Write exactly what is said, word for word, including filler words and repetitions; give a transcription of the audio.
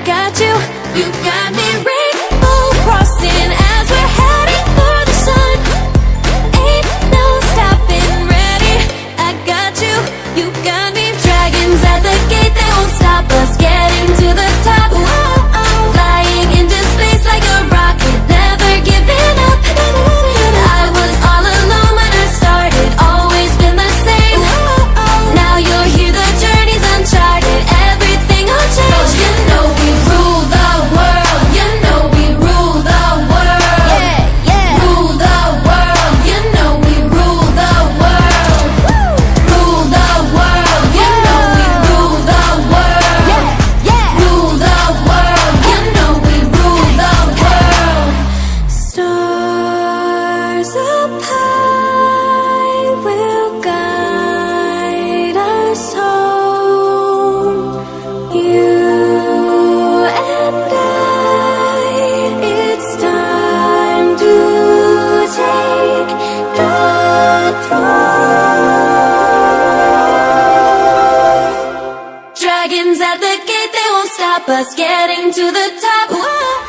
got you, you got me. Rainbow crossing as we're heading for the sun. Ain't no stopping, ready, I got you, you got me. Dragons at the gate, they won't stop us getting to the top. Whoa, flying into space like a rocket, never giving up. I was all alone when I started, always been the same. Now you're here, the journey's uncharted, everything will change. You know we rule the world, you know we rule the world. Yeah, yeah. Rule the world, you know we rule the world. Rule the world, you know we rule the world. Yeah, yeah. Rule the world, you know we rule the world. Stars up high will guide us home. You and I, it's time to take the throne. Dragons at the gate, they won't stop us getting to the top. Whoa.